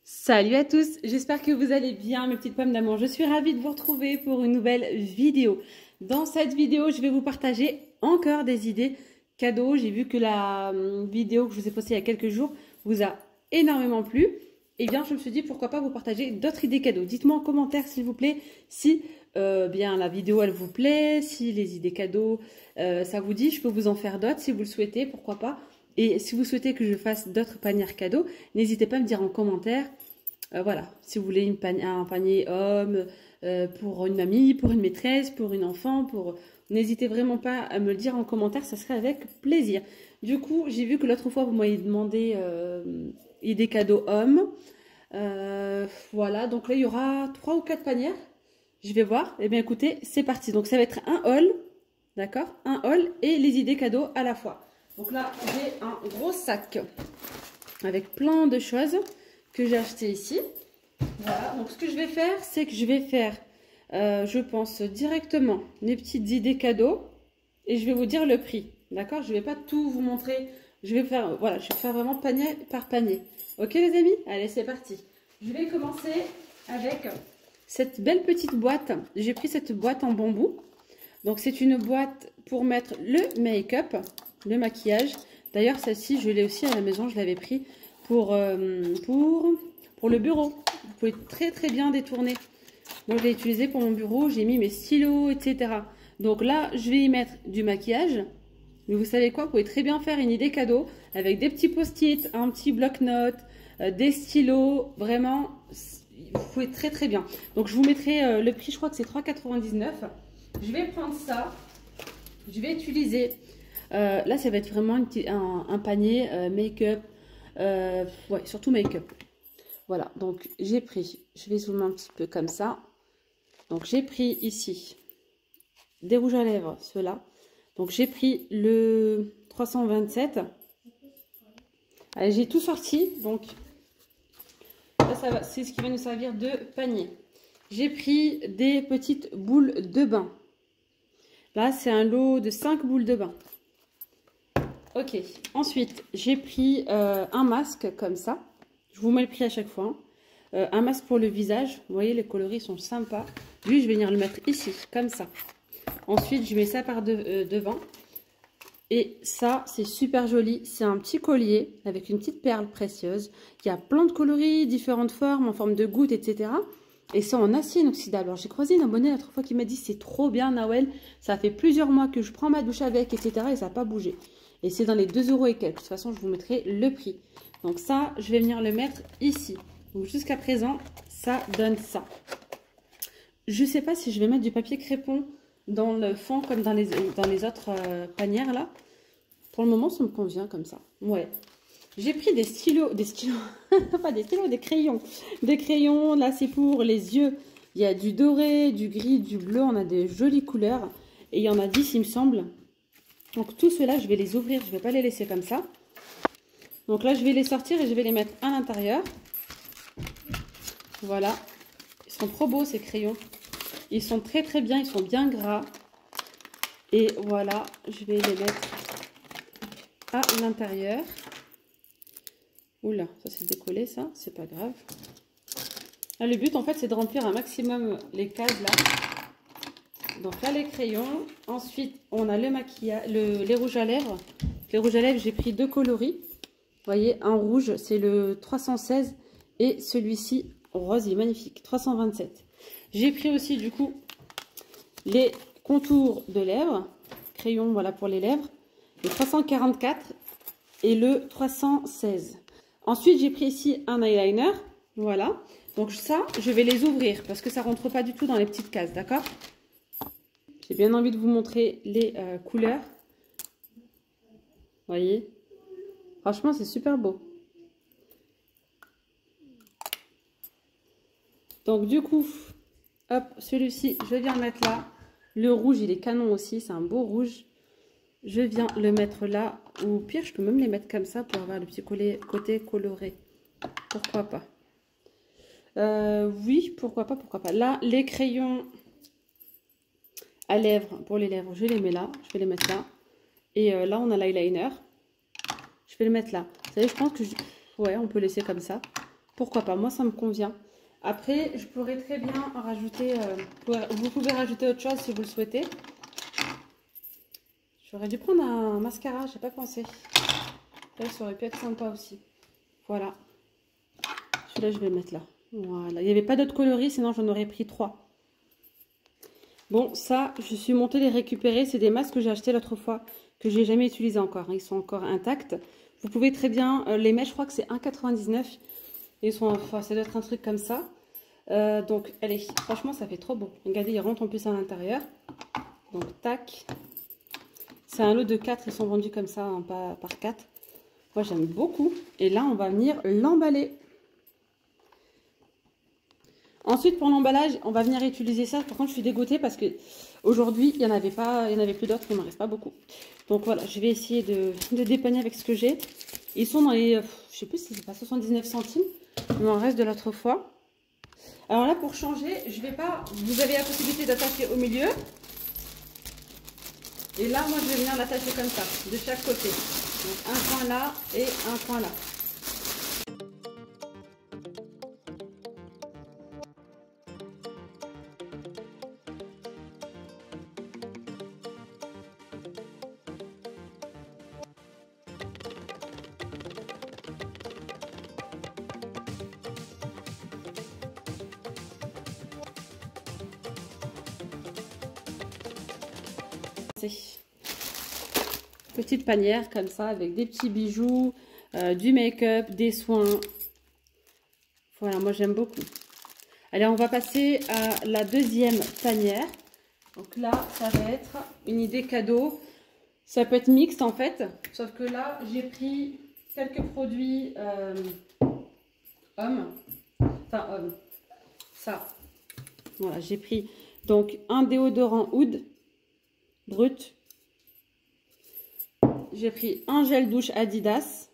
Salut à tous, j'espère que vous allez bien mes petites pommes d'amour. Je suis ravie de vous retrouver pour une nouvelle vidéo. Dans cette vidéo, je vais vous partager encore des idées cadeaux. J'ai vu que la vidéo que je vous ai postée il y a quelques jours vous a énormément plu. Et bien, je me suis dit pourquoi pas vous partager d'autres idées cadeaux. Dites-moi en commentaire s'il vous plaît si bien la vidéo elle vous plaît, si les idées cadeaux ça vous dit. Je peux vous en faire d'autres si vous le souhaitez, pourquoi pas. Et si vous souhaitez que je fasse d'autres paniers cadeaux, n'hésitez pas à me dire en commentaire, voilà, si vous voulez un panier homme, pour une mamie, pour une maîtresse, pour une enfant, n'hésitez vraiment pas à me le dire en commentaire, ça serait avec plaisir. Du coup, j'ai vu que l'autre fois, vous m'avez demandé idées cadeaux hommes. Voilà, donc là, il y aura 3 ou 4 paniers. Je vais voir. Eh bien, écoutez, c'est parti. Donc, ça va être un haul, d'accord? Un haul et les idées cadeaux à la fois. Donc là, j'ai un gros sac avec plein de choses que j'ai acheté ici. Voilà, donc ce que je vais faire, c'est que je vais faire, je pense, directement mes petites idées cadeaux et je vais vous dire le prix. D'accord? Je ne vais pas tout vous montrer. Je vais faire, voilà, je vais faire vraiment panier par panier. Ok les amis? Allez, c'est parti. Je vais commencer avec cette belle petite boîte. J'ai pris cette boîte en bambou. Donc c'est une boîte pour mettre le make-up, le maquillage. D'ailleurs, celle-ci, je l'ai aussi à la maison. Je l'avais pris pour le bureau. Vous pouvez très bien détourner. Moi, je l'ai utilisé pour mon bureau. J'ai mis mes stylos, etc. Donc là, je vais y mettre du maquillage. Mais vous savez quoi? Vous pouvez très bien faire une idée cadeau avec des petits post-it, un petit bloc-notes, des stylos. Vraiment, vous pouvez très bien. Donc, je vous mettrai le prix. Je crois que c'est 3,99 €. Je vais prendre ça. Je vais utiliser... là, ça va être vraiment un panier make-up. Ouais, surtout make-up. Voilà, donc j'ai pris, je vais zoomer un petit peu comme ça. Donc j'ai pris ici des rouges à lèvres, ceux-là. Donc j'ai pris le 327. Allez, j'ai tout sorti, donc là, c'est ce qui va nous servir de panier. J'ai pris des petites boules de bain. Là, c'est un lot de 5 boules de bain. Ok, ensuite, j'ai pris un masque comme ça. Je vous mets le prix à chaque fois. Un masque pour le visage. Vous voyez, les coloris sont sympas. Lui, je vais venir le mettre ici, comme ça. Ensuite, je mets ça par devant. Et ça, c'est super joli. C'est un petit collier avec une petite perle précieuse. Il y a plein de coloris, différentes formes, en forme de gouttes, etc. Et c'est en acier inoxydable. Alors, j'ai croisé une abonnée l'autre fois qui m'a dit c'est trop bien, Nawel. Ça fait plusieurs mois que je prends ma douche avec, etc. Et ça n'a pas bougé. Et c'est dans les 2 € et quelques. De toute façon, je vous mettrai le prix. Donc ça, je vais venir le mettre ici. Donc jusqu'à présent, ça donne ça. Je ne sais pas si je vais mettre du papier crépon dans le fond comme dans les autres panières là. Pour le moment, ça me convient comme ça. Ouais. J'ai pris des stylos, pas des stylos, des crayons. Des crayons, là c'est pour les yeux. Il y a du doré, du gris, du bleu. On a des jolies couleurs. Et il y en a 10 il me semble. Donc tout cela, je vais les ouvrir. Je ne vais pas les laisser comme ça. Donc là, je vais les sortir et je vais les mettre à l'intérieur. Voilà. Ils sont trop beaux, ces crayons. Ils sont très bien. Ils sont bien gras. Et voilà, je vais les mettre à l'intérieur. Oula, ça s'est décollé, ça. C'est pas grave. Là, le but, en fait, c'est de remplir un maximum les cases, là. Donc là, les crayons. Ensuite, on a le maquillage, les rouges à lèvres. Les rouges à lèvres, j'ai pris 2 coloris. Vous voyez, un rouge, c'est le 316 et celui-ci, rose, il est magnifique, 327. J'ai pris aussi, du coup, les contours de lèvres, crayon, voilà, pour les lèvres, le 344 et le 316. Ensuite, j'ai pris ici un eyeliner, voilà. Donc ça, je vais les ouvrir parce que ça ne rentre pas du tout dans les petites cases, d'accord? J'ai bien envie de vous montrer les couleurs. Vous voyez? Franchement, c'est super beau. Donc, du coup, hop, celui-ci, je viens le mettre là. Le rouge, il est canon aussi. C'est un beau rouge. Je viens le mettre là. Ou pire, je peux même les mettre comme ça pour avoir le petit côté coloré. Pourquoi pas? Oui, pourquoi pas. Là, les crayons à lèvres, pour les lèvres, je les mets là. Je vais les mettre là. Et là, on a l'eyeliner. Je vais le mettre là. Vous savez, je pense que... Ouais, on peut laisser comme ça. pourquoi pas, moi ça me convient. Après, je pourrais très bien rajouter, vous pouvez rajouter autre chose si vous le souhaitez. J'aurais dû prendre un mascara, j'ai pas pensé. Là, ça aurait pu être sympa aussi. Voilà. Celui-là, je vais le mettre là. Voilà. Il n'y avait pas d'autres coloris, sinon j'en aurais pris 3. Bon, ça, je suis montée les récupérer. C'est des masques que j'ai achetés l'autre fois, que j'ai jamais utilisés encore. Ils sont encore intacts. Vous pouvez très bien les mettre, je crois que c'est 1,99 €. Ils sont, enfin, ça doit être un truc comme ça. Donc, allez, franchement, ça fait trop beau. Regardez, ils rentrent en plus à l'intérieur. Donc, tac. C'est un lot de 4, ils sont vendus comme ça, hein, pas par 4. Moi, j'aime beaucoup. Et là, on va venir l'emballer. Ensuite, pour l'emballage, on va venir utiliser ça. Par contre, je suis dégoûtée parce que aujourd'hui, il n'y en avait pas, il y en avait plus d'autres, il ne m'en reste pas beaucoup. Donc voilà, je vais essayer de dépanner avec ce que j'ai. Ils sont dans les, je sais plus si c'est pas 79 centimes, mais on reste de l'autre fois. Alors là, pour changer, je vais pas, vous avez la possibilité d'attacher au milieu. Et là, moi, je vais venir l'attacher comme ça, de chaque côté. Donc, un point là et un point là. Petite panière comme ça avec des petits bijoux, du make-up, des soins. Voilà, moi j'aime beaucoup. Allez, on va passer à la deuxième panière. Donc là, ça va être une idée cadeau. Ça peut être mixte en fait, sauf que là, j'ai pris quelques produits hommes. Enfin, hommes. Ça. Voilà, j'ai pris donc un déodorant Oud brut. J'ai pris un gel douche Adidas,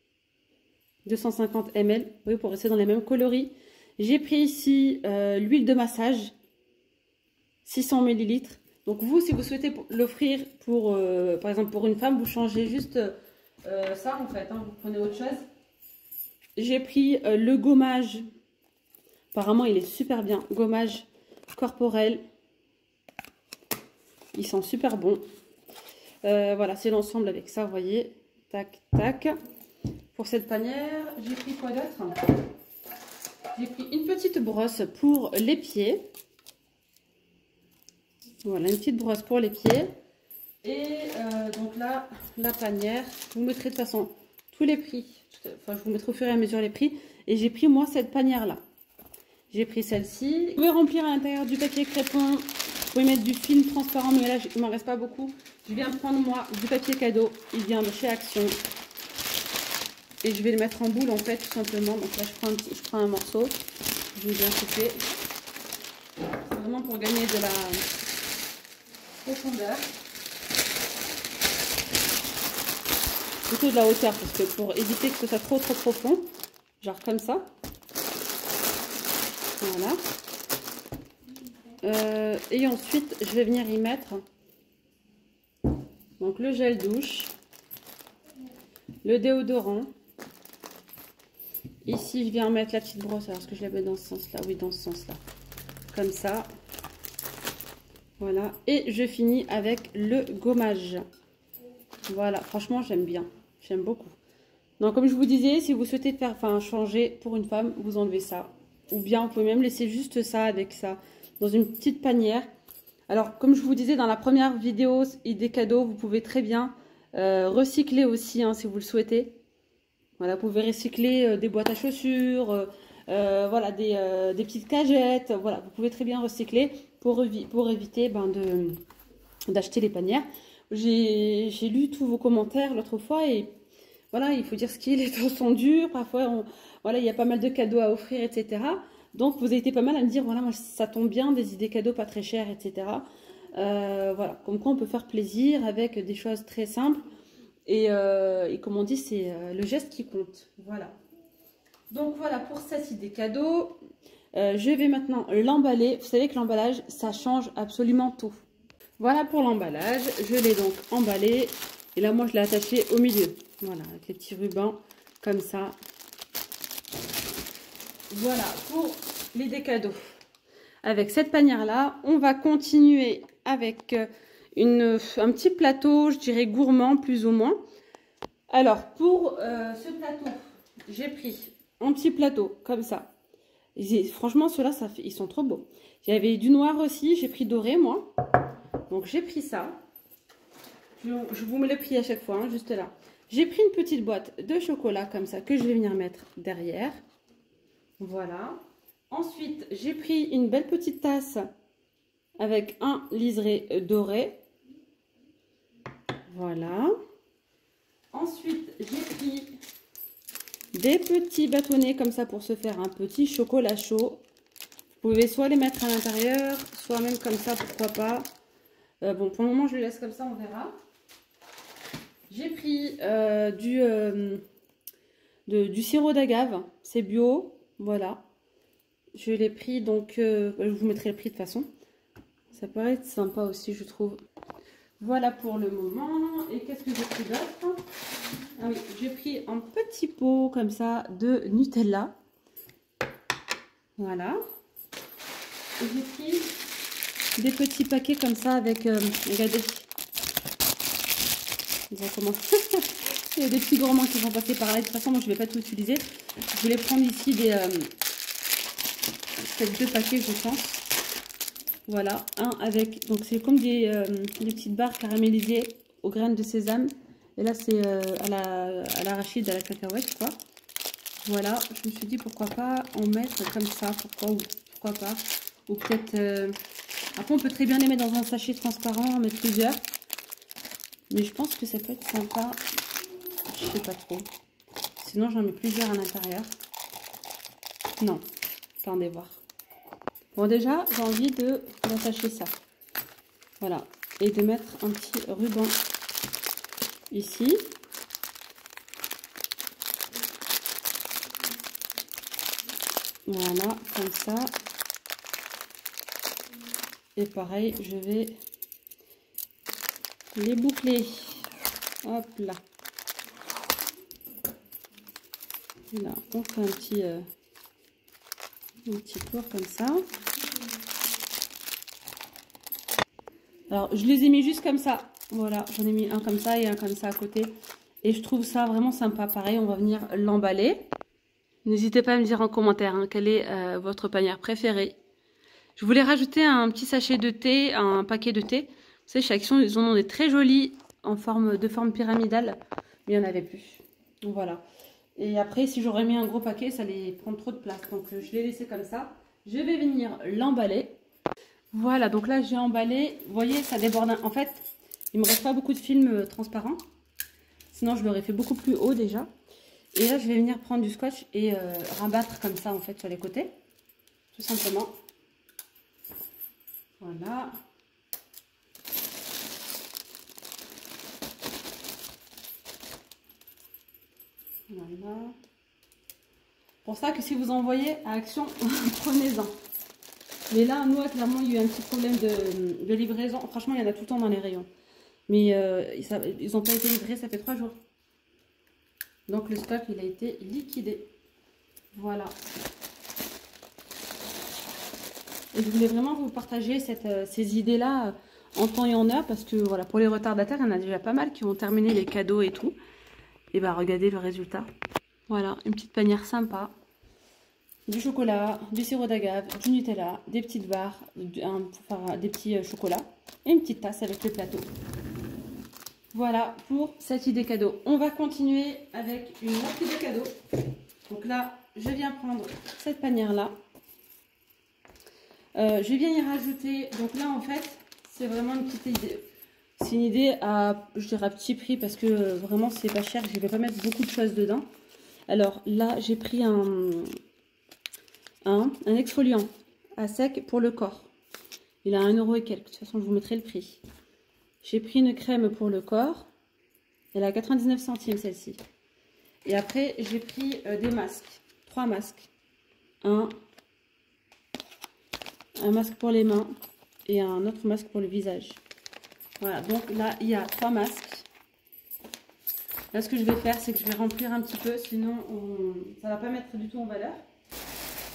250 ml, oui, pour rester dans les mêmes coloris. J'ai pris ici l'huile de massage, 600 ml. Donc vous, si vous souhaitez l'offrir pour, par exemple, pour une femme, vous changez juste ça en fait, hein, vous prenez autre chose. J'ai pris le gommage, apparemment il est super bien, gommage corporel. Ils sont super bons. Voilà, c'est l'ensemble avec ça, vous voyez. Tac, tac. Pour cette panière, j'ai pris quoi d'autre? J'ai pris une petite brosse pour les pieds. Voilà, une petite brosse pour les pieds. Et donc là, la panière. Je vous mettrai de toute façon tous les prix. Enfin, je vous mettrai au fur et à mesure les prix. Et j'ai pris, moi, cette panière-là. J'ai pris celle-ci. Vous pouvez remplir à l'intérieur du papier crépon. Vous pouvez mettre du film transparent, mais là, il ne m'en reste pas beaucoup. Je viens de prendre, moi, du papier cadeau. Il vient de chez Action. Et je vais le mettre en boule, en fait, tout simplement. Donc là, je prends un morceau. Je vais bien couper. C'est vraiment pour gagner de la profondeur. Plutôt de la hauteur, parce que pour éviter que ce soit trop profond. Genre comme ça. Voilà. Et ensuite, je vais venir y mettre donc le gel douche, le déodorant. Ici, je viens mettre la petite brosse. Alors, est-ce que je la mets dans ce sens-là? Oui, dans ce sens-là. Comme ça. Voilà. Et je finis avec le gommage. Voilà. Franchement, j'aime bien. J'aime beaucoup. Donc, comme je vous disais, si vous souhaitez faire, changer pour une femme, vous enlevez ça. Ou bien, vous pouvez même laisser juste ça avec ça. Dans une petite panière. Alors, comme je vous disais dans la première vidéo, idée cadeau, vous pouvez très bien recycler aussi, hein, si vous le souhaitez. Voilà, vous pouvez recycler des boîtes à chaussures, voilà, des petites cagettes. Voilà, vous pouvez très bien recycler pour éviter d'acheter les panières. J'ai lu tous vos commentaires l'autre fois et voilà, il faut dire ce qu'il est, les temps sont durs. Parfois, voilà, il y a pas mal de cadeaux à offrir, etc. Donc, vous avez été pas mal à me dire, voilà, moi, ça tombe bien, des idées cadeaux pas très chères, etc. Voilà, comme quoi on peut faire plaisir avec des choses très simples. Et comme on dit, c'est le geste qui compte. Voilà. Donc, voilà pour cette idée cadeau. Je vais maintenant l'emballer. Vous savez que l'emballage, ça change absolument tout. Voilà pour l'emballage. Je l'ai donc emballé. Et là, moi, je l'ai attaché au milieu. Voilà, avec les petits rubans, comme ça. voilà pour l'idée cadeau. Avec cette panière-là, on va continuer avec un petit plateau, je dirais gourmand plus ou moins. Alors, pour ce plateau, j'ai pris un petit plateau comme ça. Franchement, ceux-là, ils sont trop beaux. J'avais du noir aussi, j'ai pris doré, moi. Donc, j'ai pris ça. Je vous mets le prix à chaque fois, hein, juste là. J'ai pris une petite boîte de chocolat comme ça, que je vais venir mettre derrière. Voilà. Ensuite, j'ai pris une belle petite tasse avec un liseré doré. Voilà. Ensuite, j'ai pris des petits bâtonnets comme ça pour se faire un petit chocolat chaud. Vous pouvez soit les mettre à l'intérieur, soit même comme ça, pourquoi pas. Bon, pour le moment, je le laisse comme ça, on verra. J'ai pris du sirop d'agave, c'est bio, voilà. Je l'ai pris, donc je vous mettrai le prix de toute façon. Ça paraît être sympa aussi, je trouve. Voilà pour le moment. Et qu'est-ce que j'ai pris d'autre? Ah oui, j'ai pris un petit pot comme ça de Nutella. Voilà. Et j'ai pris des petits paquets comme ça avec, regardez. On va commencer. Il y a des petits gourmands qui vont passer par là. De toute façon, moi, je ne vais pas tout utiliser. Je voulais prendre ici peut-être 2 paquets, je pense. Voilà, un avec, donc c'est comme des petites barres caramélisées aux graines de sésame. Et là, c'est à l'arachide, à la cacahuète, quoi. Voilà, je me suis dit pourquoi pas en mettre comme ça, pourquoi pas. Ou peut-être, après on peut très bien les mettre dans un sachet transparent, en mettre plusieurs. Mais je pense que ça peut être sympa, je sais pas trop. Sinon j'en mets plusieurs à l'intérieur. Non, attendez voir. Bon, déjà, j'ai envie d'attacher ça. Voilà. Et de mettre un petit ruban ici. Voilà, comme ça. Et pareil, je vais les boucler. Hop là. Là, on fait un petit tour comme ça. Alors, je les ai mis juste comme ça. Voilà, j'en ai mis un comme ça et un comme ça à côté. Et je trouve ça vraiment sympa. Pareil, on va venir l'emballer. N'hésitez pas à me dire en commentaire hein, quelle est votre panière préférée. Je voulais rajouter un petit sachet de thé, un paquet de thé. Vous savez, chez Action, ils en ont des très jolis en forme pyramidale. Mais il n'y en avait plus. Donc voilà. Et après, si j'aurais mis un gros paquet, ça allait prendre trop de place. Donc je l'ai laissé comme ça. Je vais venir l'emballer. Voilà, donc là j'ai emballé. Vous voyez, ça déborde. En fait, il me reste pas beaucoup de film transparent. Sinon, je l'aurais fait beaucoup plus haut déjà. Et là, je vais venir prendre du scotch et rabattre comme ça en fait sur les côtés. Tout simplement. Voilà. Voilà. Pour ça que si vous envoyez à Action, prenez-en. Mais là, nous, clairement, il y a eu un petit problème de livraison. Franchement, il y en a tout le temps dans les rayons. Mais ils n'ont pas été livrés, ça fait 3 jours. Donc le stock, il a été liquidé. Voilà. Et je voulais vraiment vous partager ces idées-là en temps et en heure. Parce que voilà, pour les retardataires, il y en a déjà pas mal qui ont terminé les cadeaux et tout. Et bah regardez le résultat. Voilà, une petite panière sympa. Du chocolat, du sirop d'agave, du Nutella, des petites barres, des petits chocolats et une petite tasse avec le plateau. Voilà pour cette idée cadeau. On va continuer avec une autre idée cadeau. Donc là, je viens prendre cette panière-là. Je viens y rajouter, donc là en fait, c'est vraiment une petite idée. C'est une idée à, je dirais, à petit prix parce que vraiment c'est pas cher. Je ne vais pas mettre beaucoup de choses dedans. Alors là, j'ai pris un exfoliant à sec pour le corps. Il a 1 € et quelques. De toute façon, je vous mettrai le prix. J'ai pris une crème pour le corps. Elle a 99 centimes celle-ci. Et après, j'ai pris des masques. 3 masques. Un masque pour les mains et un autre masque pour le visage. Voilà, donc là, il y a 3 masques. Là, ce que je vais faire, c'est que je vais remplir un petit peu, sinon ça ne va pas mettre du tout en valeur.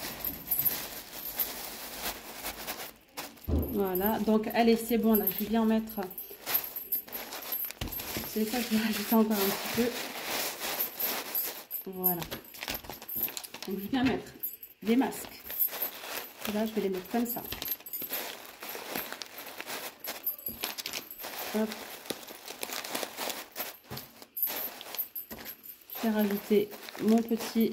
Voilà, donc allez, c'est bon là, je vais bien mettre. C'est ça, je vais rajouter encore un petit peu. Voilà. Donc je viens mettre des masques. Et là, je vais les mettre comme ça. Hop. Je vais rajouter mon petit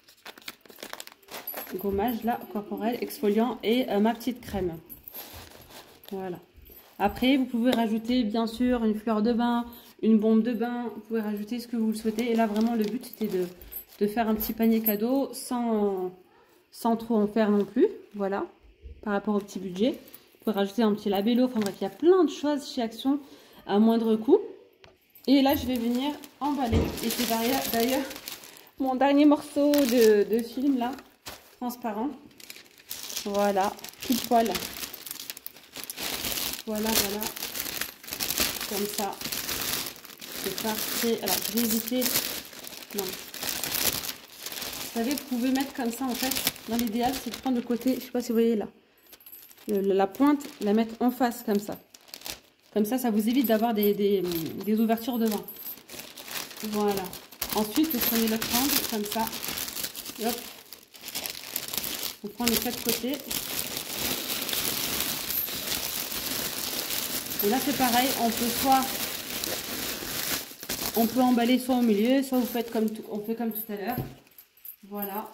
gommage là, corporel, exfoliant et ma petite crème. Voilà. Après, vous pouvez rajouter bien sûr une fleur de bain, une bombe de bain. Vous pouvez rajouter ce que vous le souhaitez. Et là, vraiment, le but, c'était de faire un petit panier cadeau sans trop en faire non plus. Voilà, par rapport au petit budget. Vous pouvez rajouter un petit labello. Enfin bref, il y a plein de choses chez Action à moindre coût. Et là, je vais venir emballer. Et c'est d'ailleurs mon dernier morceau de film là, transparent. Voilà, pile poil. Voilà, voilà. Comme ça. C'est parfait. Alors, je vais éviter. Non. Vous savez, vous pouvez mettre comme ça en fait. Dans l'idéal, c'est de prendre le côté, je sais pas si vous voyez là. La pointe, la mettre en face comme ça. Comme ça, ça vous évite d'avoir des ouvertures devant. Voilà. Ensuite, vous prenez l'autre angle, comme ça. Et hop. On prend les 4 côtés. Et là, c'est pareil. On peut emballer soit au milieu, soit vous faites comme on fait comme tout à l'heure. Voilà.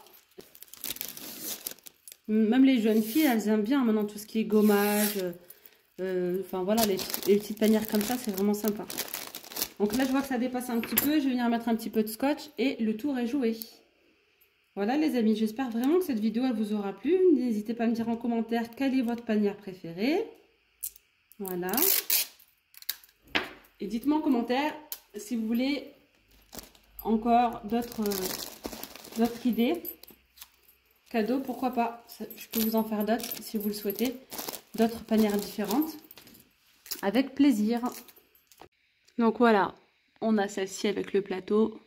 Même les jeunes filles, elles aiment bien maintenant tout ce qui est gommage. Enfin voilà, les petites panières comme ça, c'est vraiment sympa. Donc là, je vois que ça dépasse un petit peu. Je vais venir mettre un petit peu de scotch et le tour est joué. Voilà les amis, j'espère vraiment que cette vidéo, elle vous aura plu. N'hésitez pas à me dire en commentaire quelle est votre panière préférée. Voilà. Et dites-moi en commentaire si vous voulez encore d'autres idées. Cadeaux, pourquoi pas. Je peux vous en faire d'autres si vous le souhaitez. D'autres panières différentes. Avec plaisir. Donc voilà, on a celle-ci avec le plateau.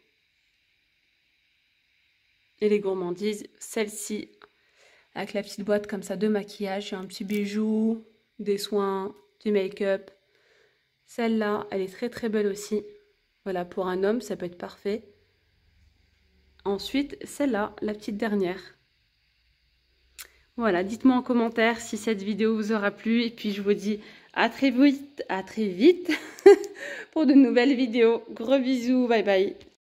Et les gourmandises. Celle-ci avec la petite boîte comme ça de maquillage. Un petit bijou, des soins, du make-up. Celle-là, elle est très très belle aussi. Voilà, pour un homme, ça peut être parfait. Ensuite, celle-là, la petite dernière. Voilà, dites-moi en commentaire si cette vidéo vous aura plu. Et puis, je vous dis à très vite pour de nouvelles vidéos. Gros bisous, bye bye.